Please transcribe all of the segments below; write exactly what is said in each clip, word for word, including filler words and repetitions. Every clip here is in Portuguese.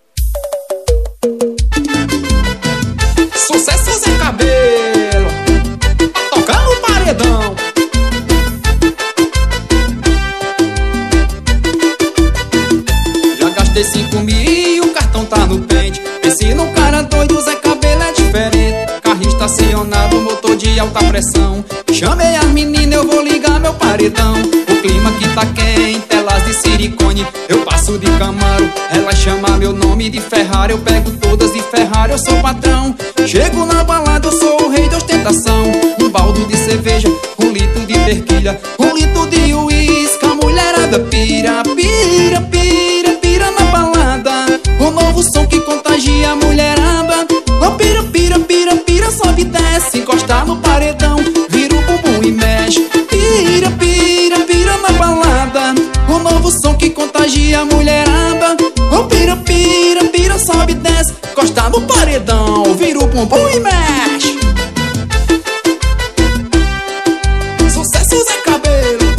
Sucesso Zé Cabelo, tocando o paredão. Já gastei cinco mil, o cartão tá no pente. Pense num cara doido, Zé Cabelo é diferente. Carro estacionado, motor de alta pressão. Chamei as meninas, eu vou ligar meu paredão. O clima que tá quente, telas de silicone. Eu passo de Camaro, ela chama meu nome de Ferrari. Eu pego todas de Ferrari, eu sou patrão. Chego na balada, eu sou o rei da ostentação. Um baldo de cerveja, um litro de tequila, um litro de uísque. A mulherada pira, pira, pira, pira na balada. O novo som que contagia a mulherada. Oh, pira, pira, pira, pira, sobe e desce. Encosta no paredão, vira o bumbum e mexe. Pira, pira, pira na balada. O novo som que contagia a mulherada. Oh, pira, pira, pira, sobe e desce. Encosta no paredão, vira o bumbum e mexe. Sucesso Zé Cabelo.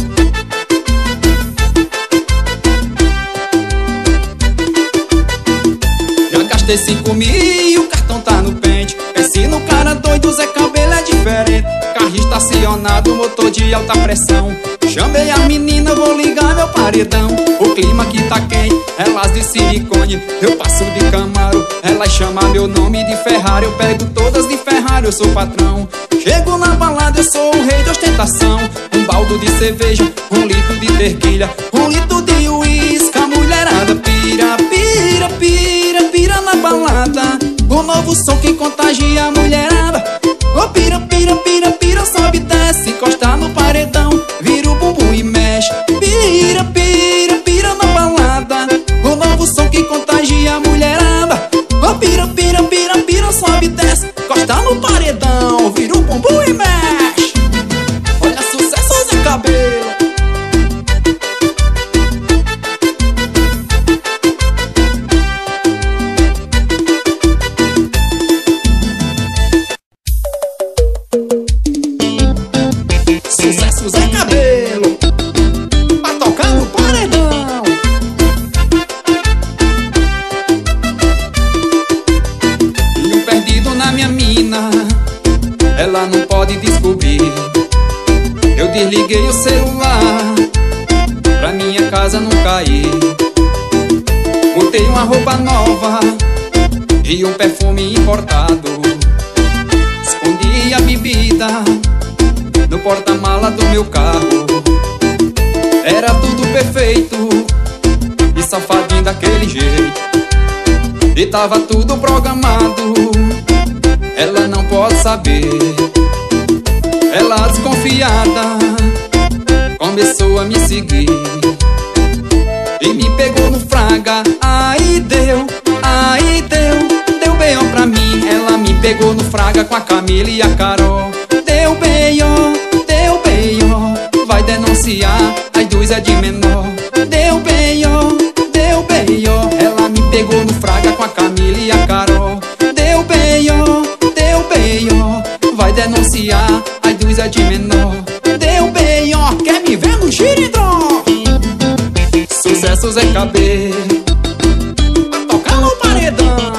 Já gastei cinco mil, o cartão tá no pente. Pense no cara doido, Zé Cabelo é diferente. Carro estacionado, motor de alta pressão. Chamei a menina, vou ligar meu paredão. O clima que tá quente, elas de silicone. Eu passo de Camaro, ela chama meu nome de Ferrari. Eu pego todas de Ferrari, eu sou patrão. Chego na balada, eu sou o rei de ostentação. Um baldo de cerveja, um litro de tequila, um litro de uísque. A mulherada pira, pira, pira, pira na balada. O novo som que contagia a mulherada. Oh, pira, pira, pira, pira, sobe e desce. Encosta no paredão, vira o bumbum e mexe. Pira, pira, pira na balada. O novo som que contagia a mulherada. Oh, pira, pira, pira, pira, sobe e desce. Encosta no paredão, vira o bumbum e mexe. Olha, sucesso Zé Cabelo. Sucesso Zé Cabelo, pra tocar no paredão. E um perdido na minha mina, ela não pode descobrir. Eu desliguei o celular, pra minha casa não cair. Botei uma roupa nova e um perfume importado. Escondi a bebida no porta-mala do meu carro. Era tudo perfeito e safadinho daquele jeito. E tava tudo programado, ela não pode saber. Ela desconfiada começou a me seguir e me pegou no fraga. Aí deu, aí deu, deu B O pra mim. Ela me pegou no fraga com a Camila e a Carol. Deu B O, deu B O, vai denunciar, as duas é de menor. Deu B O, deu B O, ela me pegou no fraga com a Camila e a Carol. Deu B O, deu B O, vai denunciar, as duas é de menor. Deu B O, quer me ver no xirindró? Sucesso Zé Cabelo, pra tocar no paredão.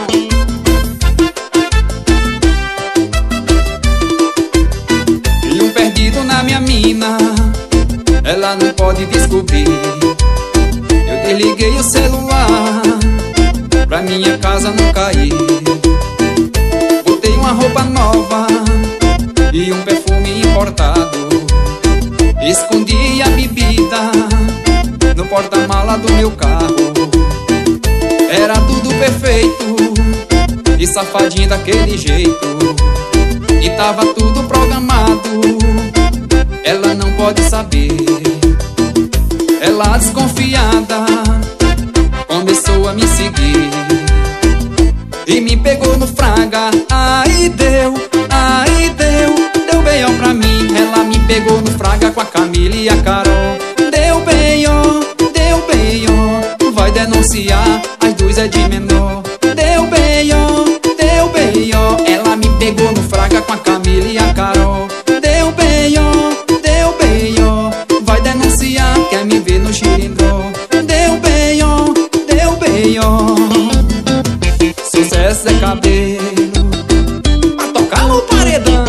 Na minha mina, ela não pode descobrir. Eu desliguei o celular, pra minha casa não cair. Botei uma roupa nova e um perfume importado. Escondi a bebida no porta-mala do meu carro. Era tudo perfeito e safadinho daquele jeito. E tava tudo programado, ela não pode saber. Ela desconfiada começou a me seguir e me pegou no fraga. Aí deu, aí deu, deu B O pra mim. Ela me pegou no fraga com a Camila e a Carol. Deu B O, deu B O, vai denunciar, as duas é de menor. Deu B O, deu B O, ela me pegou no fraga com a Camila e a Carol. Deu B O, deu B O, vai denunciar, quer me ver no xirindró. Deu B O, deu B O. Cabelo, pra tocar no paredão.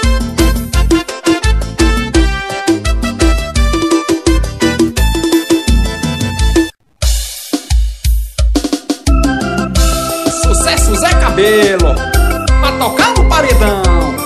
Sucesso Zé Cabelo, pra tocar no paredão.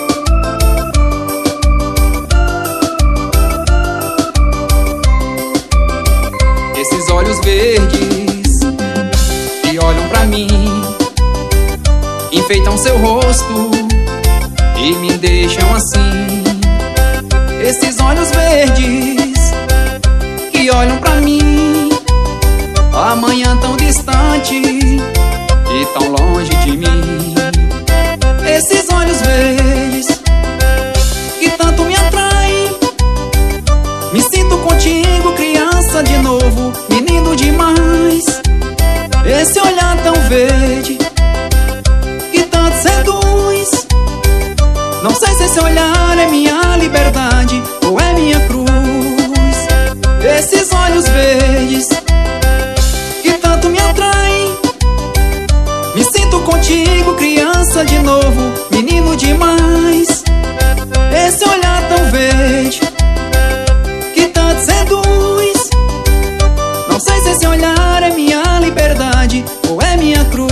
Esses olhos verdes que olham pra mim, enfeitam seu rosto e me deixam assim. Esses olhos verdes que olham pra mim, amanhã tão distante e tão longe de mim. Esses olhos verdes que tanto me atraem, me sinto contigo, criança de novo, menino demais. Esse olhar tão verde que tanto seduz, não sei se esse olhar é minha liberdade ou é minha cruz. Esses olhos verdes que tanto me atraem, me sinto contigo, criança de novo, menino demais. Esse olhar tão verde que tanto seduz, não sei se esse olhar é minha liberdade ou é minha cruz.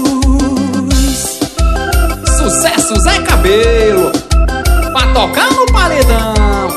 Sucesso Zé Cabelo, pra tocar no paredão.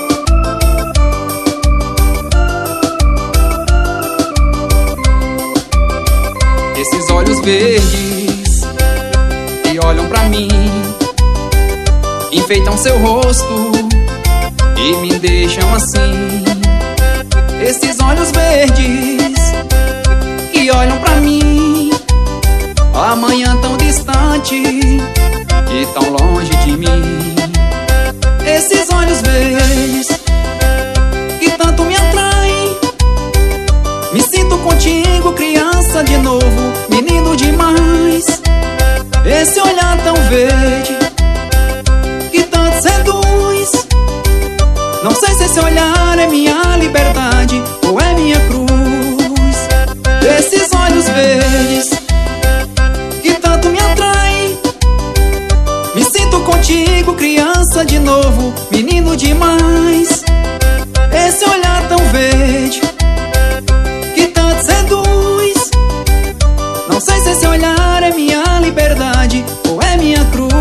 Esses olhos verdes que olham pra mim, enfeitam seu rosto e me deixam assim. Esses olhos verdes que olham pra mim, amanhã tão distante e tão longe de mim. Esses olhos verdes que tanto me atraem, me sinto contigo, criança de novo, menino demais. Esse olhar tão verde que tanto seduz, não sei se esse olhar é minha liberdade ou é minha cruz. Esses olhos verdes que tanto me atraem, me sinto contigo, criança de novo, menino demais. Esse olhar tão verde que tanto seduz, não sei se esse olhar é minha liberdade ou é minha cruz.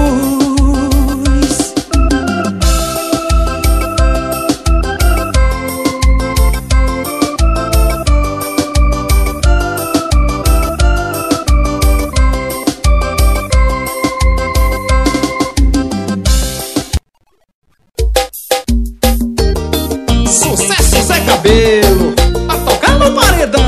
Sucesso Zé Cabelo, pra tocar no paredão.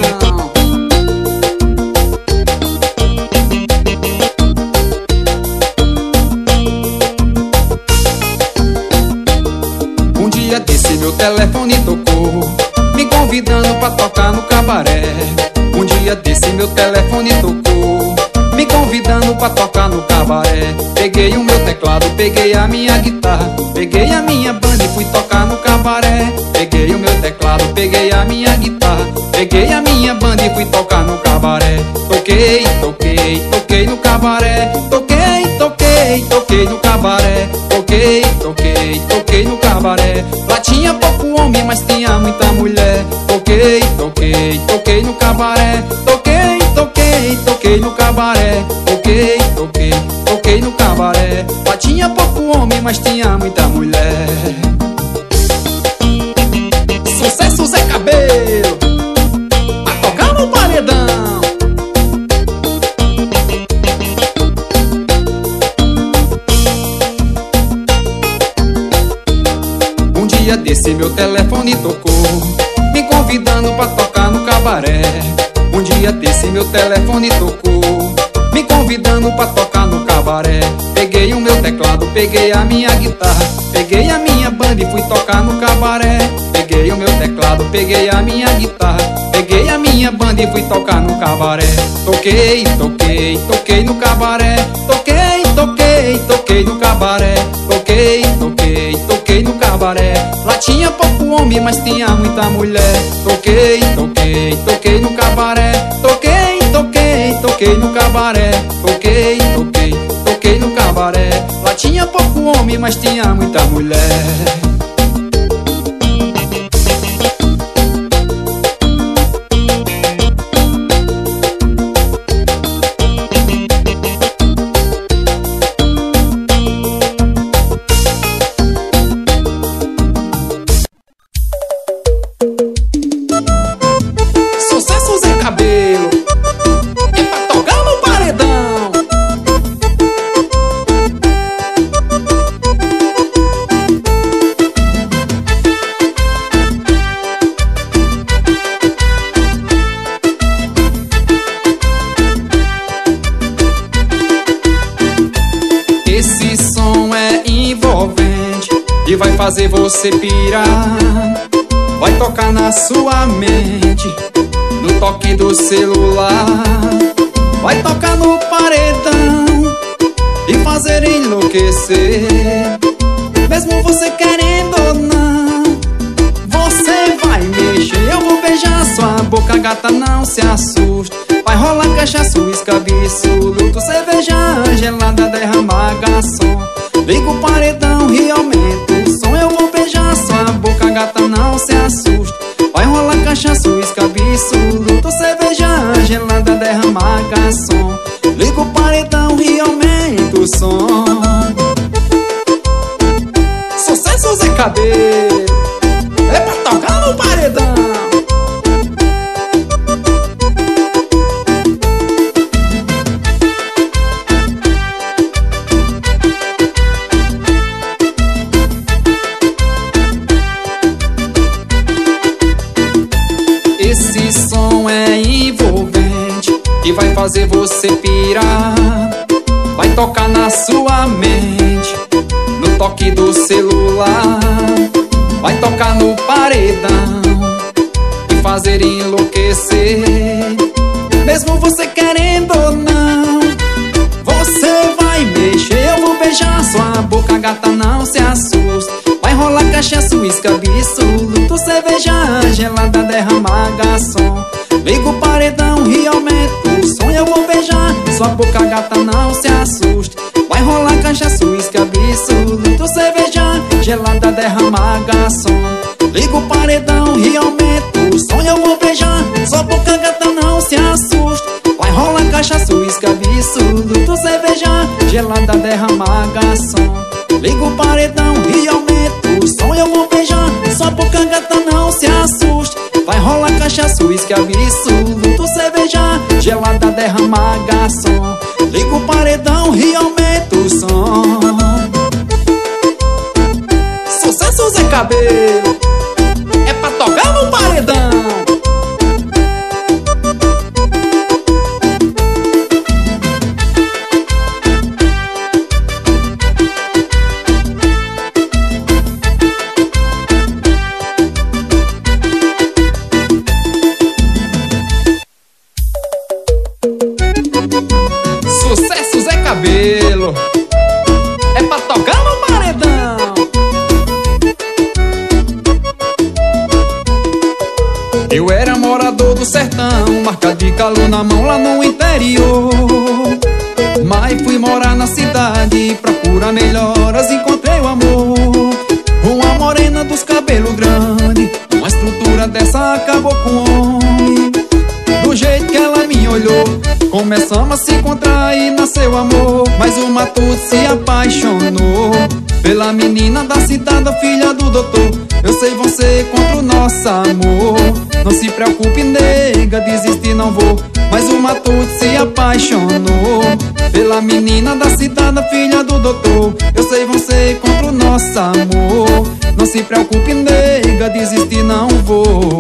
Um dia desse meu telefone tocou, me convidando pra tocar no cabaré. Um dia desse meu telefone tocou, me convidando pra tocar no cabaré. Peguei o meu teclado, peguei a minha guitarra, peguei a minha banda e fui tocar no cabaré. Peguei o meu teclado, peguei a minha guitarra, peguei a minha banda e fui tocar no cabaré. Toquei, toquei, toquei no cabaré. Toquei, toquei, toquei no cabaré. Toquei, toquei, toquei no cabaré. Lá tinha pouco homem, mas tinha muita mulher. Toquei, toquei, toquei no cabaré. Toquei, toquei, toquei no cabaré. Toquei, toquei, toquei no cabaré. Lá tinha pouco homem, mas tinha muita mulher. Sucesso Zé Cabelo, pra tocar no paredão. Um dia desse meu telefone tocou, me convidando pra tocar no cabaré. Um dia desse meu telefone tocou, me convidando pra tocar no cabaré. Peguei o meu teclado, peguei a minha guitarra, peguei a minha banda e fui tocar no cabaré. Peguei o meu teclado, peguei a minha guitarra, peguei a minha banda e fui tocar no cabaré. Toquei, toquei, toquei no cabaré. Toquei, toquei, toquei no cabaré. Toquei, toquei, toquei no cabaré. Lá tinha pouco homem, mas tinha muita mulher. Toquei, toquei, toquei no cabaré. Toquei, toquei, toquei, toquei no cabaré. Toquei, toquei, toquei no cabaré. Lá tinha pouco homem, mas tinha muita mulher. E vai fazer você pirar, vai tocar na sua mente, no toque do celular, vai tocar no paredão e fazer enlouquecer. Mesmo você querendo ou não, você vai mexer. Eu vou beijar sua boca, gata, não se assuste. Vai rolar cachaça, uísque, absoluto, cerveja gelada, derramar garçom. Liga o paredão e aumenta o som. Eu vou beijar sua boca, gata, não se assuste. Vai rolar cachaça, uísque, absoluto, cerveja gelada, derramar garçom. Liga o paredão e aumenta o som. Sucesso Zé Cabelo, é pra tocar no paredão. Esse som é envolvente e vai fazer você pirar, vai tocar na sua mente, no toque do celular, vai tocar no paredão e fazer enlouquecer. Mesmo você querendo ou não, você vai mexer. Eu vou beijar sua boca, gata, não se assuste. Vai rolar cachaça, uísque, absoluto, cerveja gelada, derramar garçom. Liga o paredão e aumenta o som. Eu vou beijar sua boca, gata, não se assuste. Vai rolar cachaça, uísque, absoluto, cerveja gelada, derramar garçom. Liga o paredão e aumenta o som. Eu vou beijar sua boca, gata, não se assuste. Vai rolar cachaça, uísque, absoluto, cerveja gelada, derramar garçom. Liga o paredão e aumenta o som. Eu vou beijar sua boca, gata, não se assuste. Vai rolar cachaça, uísque, absoluto, cerveja gelada, derramar garçom. Liga o paredão e aumenta o som. Sucesso Zé Cabelo, é pra tocar no paredão. Sucesso Zé Cabelo, é pra tocar no paredão. Eu era morador do sertão, marca de calor na mão lá no interior. Mas fui morar na cidade, procurar melhoras, encontrei o amor. Uma morena dos cabelos grandes, uma estrutura dessa acabou com o homem. Do jeito que ela me olhou, começamos a se encontrar e nasceu amor. Mas o matuto se apaixonou pela menina da cidade, filha do doutor. Eu sei você contra o nosso amor. Não se preocupe, nega, desistir não vou. Mas o matuto se apaixonou pela menina da cidade, filha do doutor. Eu sei você contra o nosso amor. Não se preocupe, nega, desistir não vou.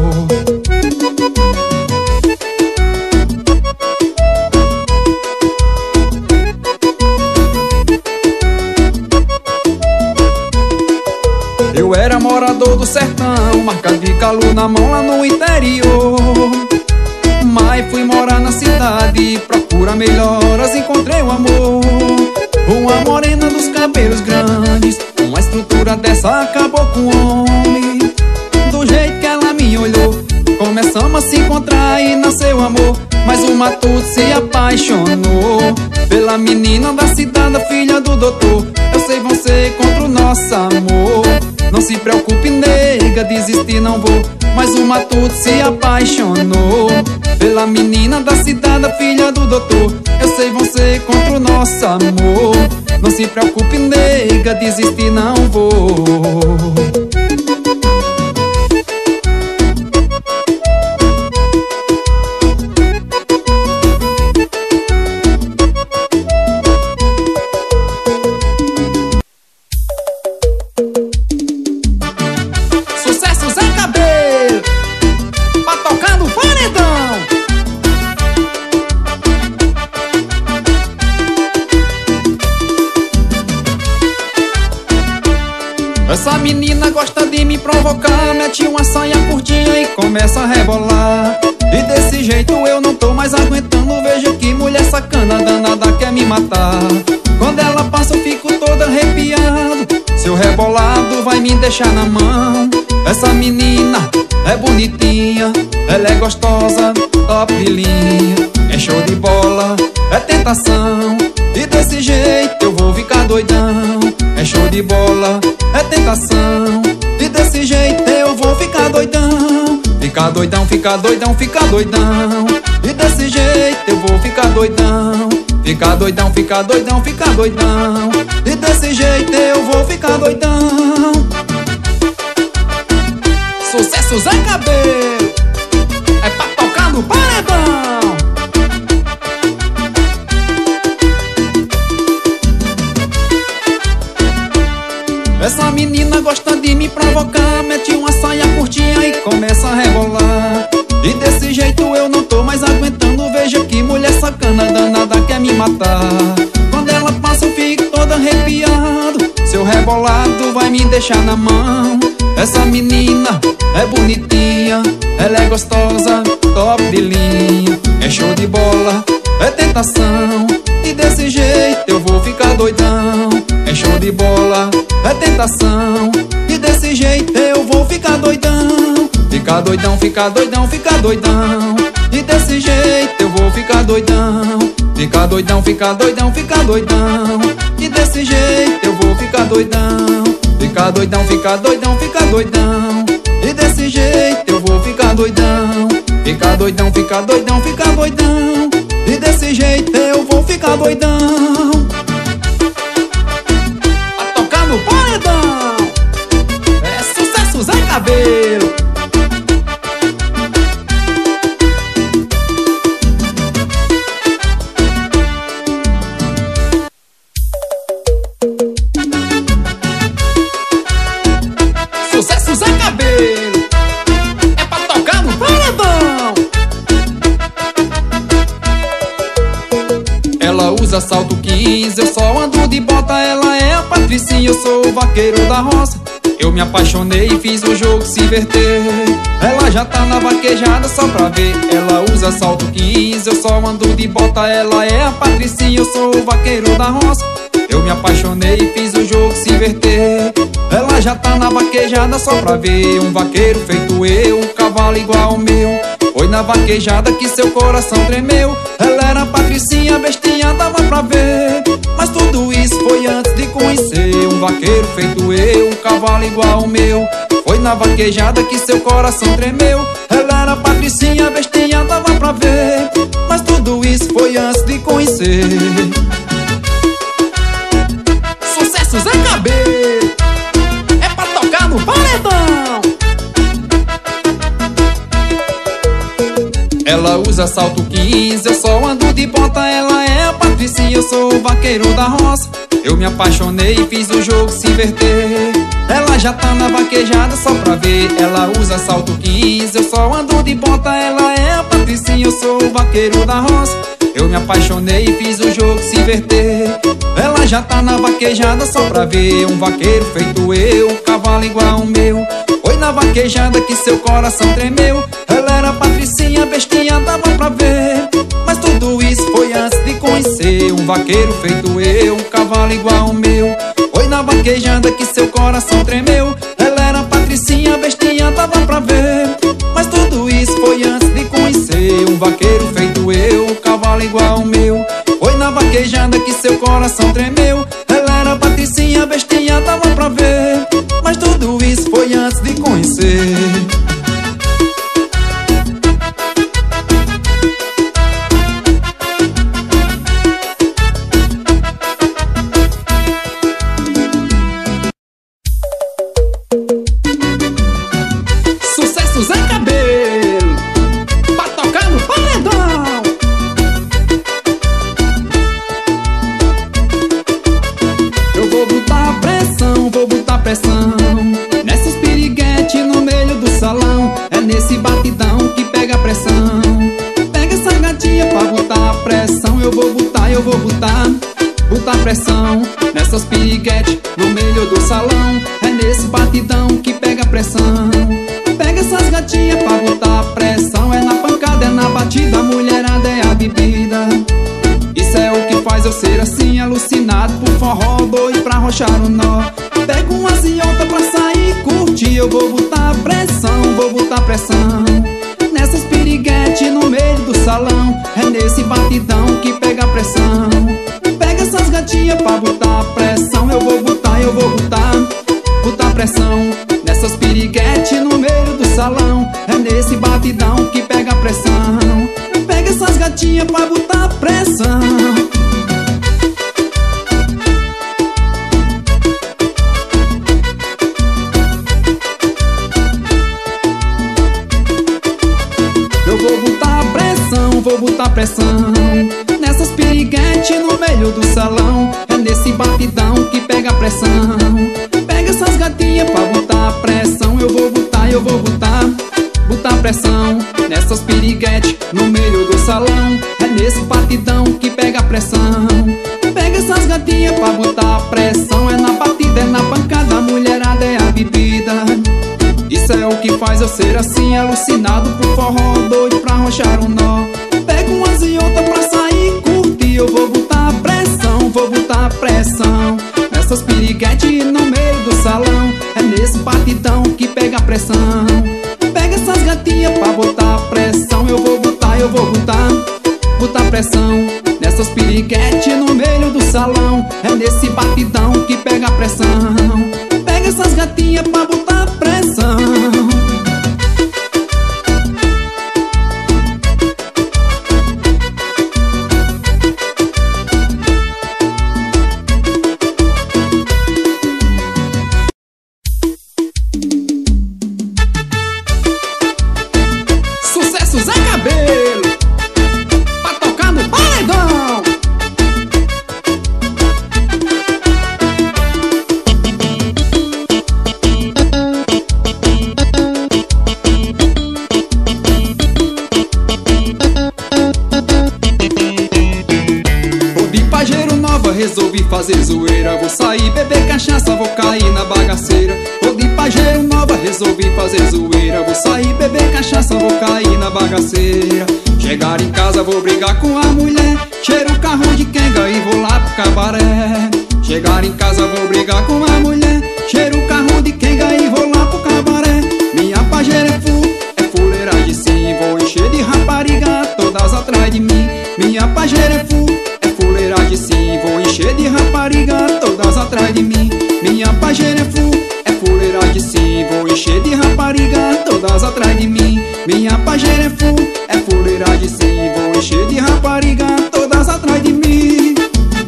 Eu era morador do sertão, marca de calor na mão lá no interior. Mas fui morar na cidade, procura melhoras, encontrei o amor. Uma morena dos cabelos grandes, uma estrutura dessa acabou com o homem. Do jeito que ela me olhou, começamos a se encontrar e nasceu amor. Mas o matuto se apaixonou pela menina da cidade, filha do doutor. Eu sei vão ser contra o nosso amor. Não se preocupe, nega, desistir não vou. Mas o matuto se apaixonou pela menina da cidade, filha do doutor. Eu sei vão ser contra o nosso amor. Não se preocupe, nega, desistir não vou. Essa menina gosta de me provocar, mete uma saia curtinha e começa a rebolar. E desse jeito eu não tô mais aguentando, veja que mulher sacana, danada quer me matar. Quando ela passa eu fico todo arrepiado, seu rebolado vai me deixar na mão. Essa menina é bonitinha, ela é gostosa, top de linha. É show de bola, é tentação, e desse jeito eu vou ficar doidão. É show de bola, é tentação, e desse jeito eu vou ficar doidão. Ficar doidão, ficar doidão, ficar doidão, e desse jeito eu vou ficar doidão. Ficar doidão, ficar doidão, ficar doidão, e desse jeito eu vou ficar doidão. Sucesso Zé Cabelo, é pra tocar no paredão. Essa menina gosta de me provocar, mete uma saia curtinha e começa a rebolar. E desse jeito eu não tô mais aguentando, veja que mulher sacana, danada quer me matar. Quando ela passa eu fico todo arrepiado, seu rebolado vai me deixar na mão. Essa menina é bonitinha, ela é gostosa, top de linha. É show de bola, é tentação, e desse jeito eu vou ficar doidão. É show de bola, é tentação, e desse jeito eu vou ficar doidão. Ficar doidão, ficar doidão, ficar doidão, e desse jeito eu vou ficar doidão. Ficar doidão, ficar doidão, ficar doidão, e desse jeito eu vou ficar doidão. Ficar doidão, ficar doidão, ficar doidão, e desse jeito eu vou ficar doidão. Ficar doidão, ficar doidão, ficar doidão, e desse jeito eu vou ficar doidão. A tocar no paredão, é sucesso Zé Cabelo. Sucesso Zé Cabelo, é pra tocar no paredão. Ela usa salto quinze, eu só ando de bota. Ela é a Patricinha, eu sou o vaqueiro da roça. Eu me apaixonei e fiz o jogo se inverter. Ela já tá na vaquejada só pra ver. Ela usa salto quinze, eu só ando de bota. Ela é a Patricinha, eu sou o vaqueiro da roça. Eu me apaixonei e fiz o jogo se inverter. Ela já tá na vaquejada só pra ver. Um vaqueiro feito eu, um cavalo igual ao meu. Foi na vaquejada que seu coração tremeu. Ela era Patricinha, bestinha, dava pra ver. Mas tudo isso foi antes de conhecer um vaqueiro feito eu, um cavalo igual ao meu. Foi na vaquejada que seu coração tremeu. Ela era Patricinha, bestinha, dava pra ver. Mas tudo isso foi antes de conhecer. Sucesso Zé Cabelo, é pra tocar no paredão. Ela usa salto quinze, eu só ando de bota. Ela é a Patricinha, eu sou o vaqueiro da roça. Eu me apaixonei e fiz o jogo se inverter. Ela já tá na vaquejada só pra ver. Ela usa salto quinze, eu só ando de bota. Ela é a Patricinha, eu sou o vaqueiro da roça. Eu me apaixonei e fiz o jogo se inverter. Ela já tá na vaquejada só pra ver. Um vaqueiro feito eu, um cavalo igual ao meu. Foi na vaquejada que seu coração tremeu. Ela era Patricinha, bestinha, dava pra ver. Mas tudo isso foi antes de conhecer um vaqueiro feito eu, um cavalo igual ao meu. Foi na vaquejada que seu coração tremeu. Ela era Patricinha, bestinha, dava pra ver. Mas tudo isso ter um vaqueiro feito eu, um cavalo igual ao meu. Foi na vaquejada que seu coração tremeu. Ela era patricinha, bestinha, dava pra ver, mas tudo isso foi antes de conhecer. Nessas piriguete no meio do salão, é nesse batidão que pega a pressão. Pega essa gatinha pra botar a pressão. Eu vou botar, eu vou botar, botar pressão. Nessas piriguete no meio do salão, é nesse batidão que pega a pressão. Pega essas gatinhas pra botar a pressão. É na pancada, é na batida, a mulherada é a bebida. Isso é o que faz eu ser assim, alucinado por forró, doido pra arrochar o nó. Pego umas e outra pra sair e curtir. Eu vou botar pressão, vou botar pressão. Nessas piriguete no meio do salão, é nesse batidão que pega a pressão. Pega essas gatinhas pra botar pressão. Eu vou botar, eu vou botar, botar pressão. Nessas piriguete no meio do salão, é nesse batidão que pega a pressão. Pega essas gatinhas pra botar pressão. Vou botar pressão nessas piriguete no meio do salão, é nesse batidão que pega a pressão. Pega essas gatinhas pra botar pressão. Eu vou botar, eu vou botar, botar pressão. Nessas piriguete no meio do salão, é nesse batidão que pega a pressão. Pega essas gatinhas pra botar pressão. É na batida, é na pancada, a mulherada é a bebida. Isso é o que faz eu ser assim, alucinado por forró, doido pra arrochar um nó. Pego umas e outras pra sair e curtir. Eu vou botar pressão, vou botar pressão. Nessas piriguete no meio do salão, é nesse batidão que pega a pressão. Pega essas gatinhas pra botar pressão. Eu vou botar, eu vou botar, botar pressão. Nessas piriguete no meio do salão, é nesse batidão que pega a pressão. Pega essas gatinhas pra botar pressão. Resolvi fazer zoeira, vou sair, beber cachaça, vou cair na bagaceira. Tô de pajeiro nova, resolvi fazer zoeira, vou sair, beber cachaça, vou cair na bagaceira. Chegar em casa, vou brigar com a mulher, cheiro o carro de quenga e vou lá pro cabaré. Chegar em casa, vou brigar com a mulher, cheiro o carro de quenga e vou lá pro cabaré. Minha pajeira é full, é fuleiragem sim, vou encher de rapariga, todas atrás de mim. Minha pajeira é full, fuleiragem sim, vou encher de rapariga, todas atrás de mim. Minha pajeira é full, é fuleiragem sim, vou encher de rapariga, todas atrás de mim. Minha pajeira é full, é fuleiragem sim, vou encher de rapariga, todas atrás de mim.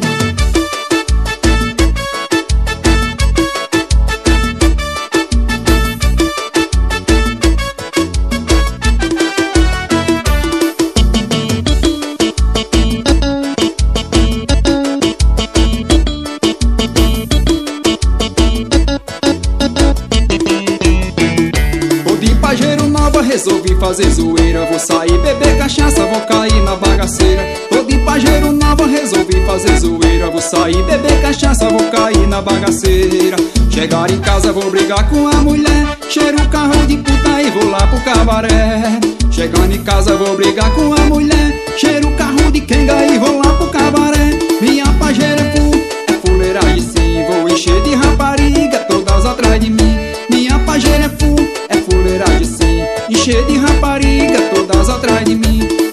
Resolvi fazer zoeira, vou sair, beber cachaça, vou cair na bagaceira. Tô de pajeiro nova, resolvi fazer zoeira, vou sair, beber cachaça, vou cair na bagaceira. Chegar em casa, vou brigar com a mulher, cheiro o carro de puta e vou lá pro cabaré. Chegando em casa, vou brigar com a mulher, cheiro o carro de quenga e vou lá pro cabaré. Minha pajeira é full, é fuleiragem sim, vou encher de rapariga, todas atrás de mim. Minha pajeira é full, é fuleiragem sim, encher de rapariga, todas atrás de mim.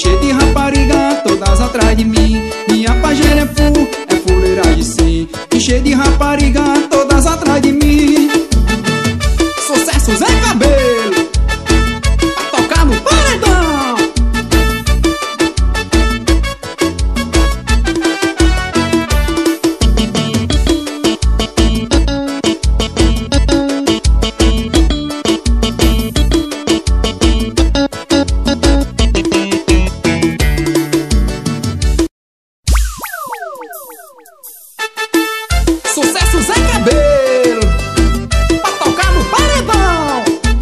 cheio de rapariga, todas atrás de mim. Minha pajeira é full, é fuleiragem sim. E cheio de rapariga, todas atrás de mim. Sucesso Zé Cabelo, pra tocar no paredão. Sucesso Zé Cabelo, pra tocar no paredão.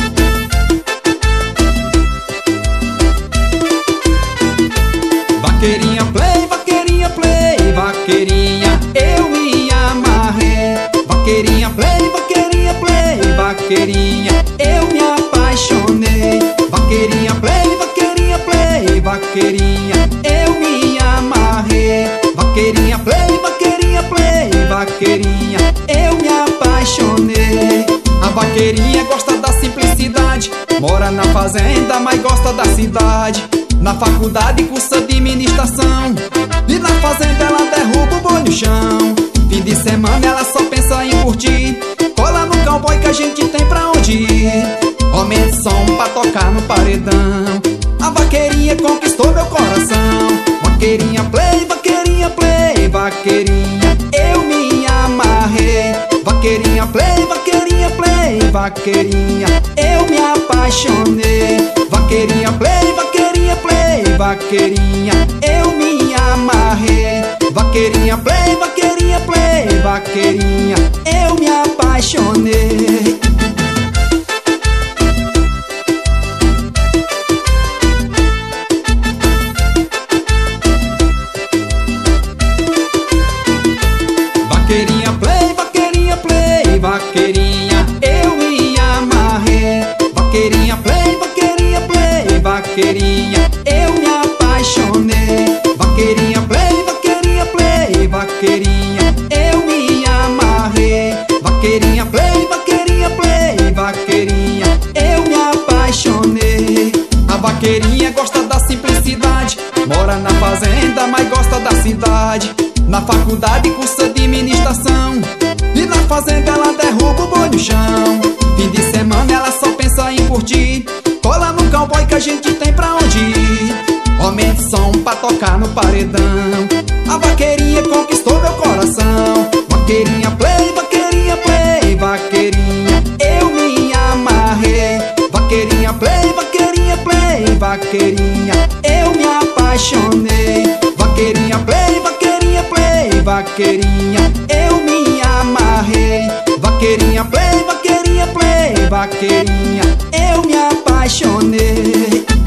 Vaqueirinha play, vaqueirinha play, vaqueirinha, eu me amarrei. Vaqueirinha play, vaqueirinha play, vaqueirinha, eu me apaixonei. Vaqueirinha play, vaqueirinha play, vaqueirinha, eu me amarrei. Vaqueirinha play, vaqueirinha play, vaqueirinha, eu me apaixonei. A vaqueirinha gosta da simplicidade, mora na fazenda, mas gosta da cidade. Na faculdade cursa administração, e na fazenda ela derruba o boi no chão. Fim de semana ela só pensa em curtir, cola no cowboy que a gente tem pra onde ir. Aumenta o som pra tocar no paredão. A vaqueirinha conquistou meu coração. Vaqueirinha play, vaqueirinha play, vaqueirinha, eu me amarrei. Vaqueirinha play, vaqueirinha play, vaqueirinha, eu me apaixonei. Vaqueirinha play, vaqueirinha play, vaqueirinha, eu me amarrei. Vaqueirinha play, vaqueirinha play, vaqueirinha, eu me apaixonei. Vaqueirinha play, vaqueirinha play, vaqueirinha, eu me amarrei. Vaqueirinha play, vaqueirinha play, vaqueirinha, eu me apaixonei. Vaqueirinha play, vaqueirinha play, vaqueirinha, eu me amarrei. Vaqueirinha play, vaqueirinha play, vaqueirinha, eu me apaixonei. A vaqueirinha gosta da simplicidade, mora na fazenda, mas gosta da cidade. Na faculdade cursa administração, e na fazenda ela derruba o boi no chão. Fim de semana ela só pensa em curtir, cola no cowboy que a gente tem pra onde ir. Aumenta o som pra tocar no paredão. A vaqueirinha conquistou meu coração. Vaqueirinha play, vaqueirinha play, vaqueirinha, eu me amarrei. Vaqueirinha play, vaqueirinha play, vaqueirinha, eu me apaixonei. Vaqueirinha play, vaqueirinha play, vaqueirinha, eu me amarrei. Vaqueirinha play, vaqueirinha play, vaqueirinha, eu me apaixonei.